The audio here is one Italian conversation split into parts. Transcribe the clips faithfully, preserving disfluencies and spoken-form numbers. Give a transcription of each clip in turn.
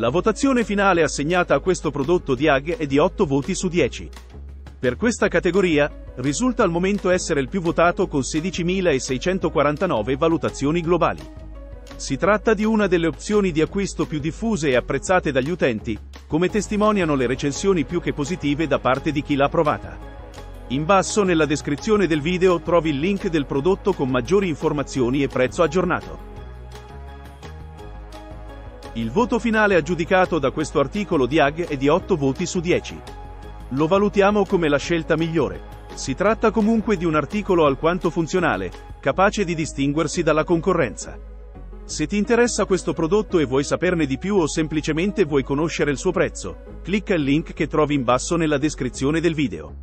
La votazione finale assegnata a questo prodotto Diag è di otto voti su dieci. Per questa categoria, risulta al momento essere il più votato con sedicimilaseicentoquarantanove valutazioni globali. Si tratta di una delle opzioni di acquisto più diffuse e apprezzate dagli utenti, come testimoniano le recensioni più che positive da parte di chi l'ha provata. In basso nella descrizione del video trovi il link del prodotto con maggiori informazioni e prezzo aggiornato. Il voto finale aggiudicato da questo articolo Diag è di otto voti su dieci. Lo valutiamo come la scelta migliore. Si tratta comunque di un articolo alquanto funzionale, capace di distinguersi dalla concorrenza. Se ti interessa questo prodotto e vuoi saperne di più o semplicemente vuoi conoscere il suo prezzo, clicca il link che trovi in basso nella descrizione del video.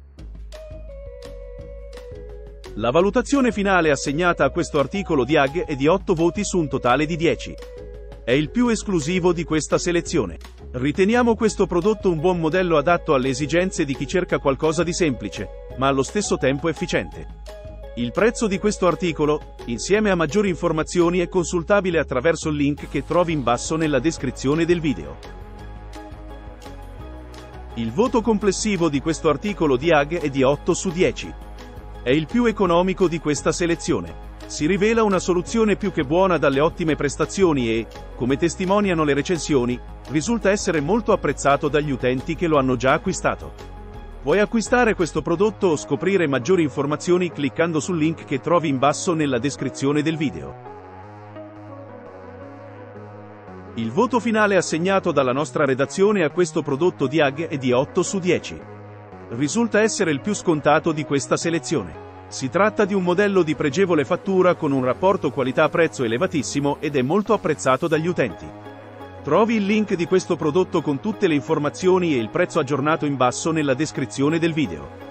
La valutazione finale assegnata a questo articolo Diag è di otto voti su un totale di dieci. È il più esclusivo di questa selezione. Riteniamo questo prodotto un buon modello adatto alle esigenze di chi cerca qualcosa di semplice, ma allo stesso tempo efficiente. Il prezzo di questo articolo, insieme a maggiori informazioni, è consultabile attraverso il link che trovi in basso nella descrizione del video. Il voto complessivo di questo articolo Diag è di otto su dieci. È il più economico di questa selezione. Si rivela una soluzione più che buona dalle ottime prestazioni e, come testimoniano le recensioni, risulta essere molto apprezzato dagli utenti che lo hanno già acquistato. Puoi acquistare questo prodotto o scoprire maggiori informazioni cliccando sul link che trovi in basso nella descrizione del video. Il voto finale assegnato dalla nostra redazione a questo prodotto Diag è di otto su dieci. Risulta essere il più scontato di questa selezione. Si tratta di un modello di pregevole fattura con un rapporto qualità-prezzo elevatissimo ed è molto apprezzato dagli utenti. Trovi il link di questo prodotto con tutte le informazioni e il prezzo aggiornato in basso nella descrizione del video.